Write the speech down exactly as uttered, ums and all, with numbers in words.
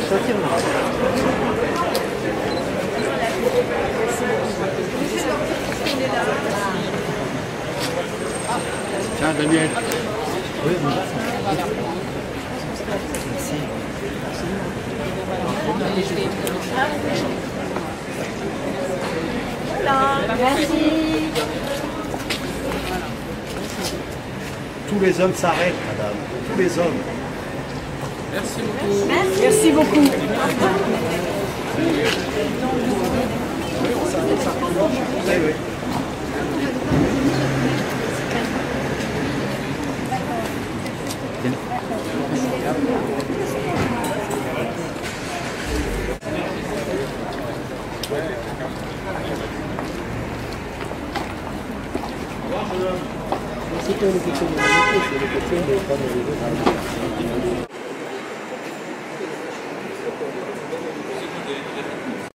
Tiens, Daniel. Oui, voilà. Merci. Tous les hommes s'arrêtent, madame. Tous les hommes. Merci beaucoup. Merci, Merci beaucoup. Oui, oui. C'est pas une question de c'est une question de prendre les autres.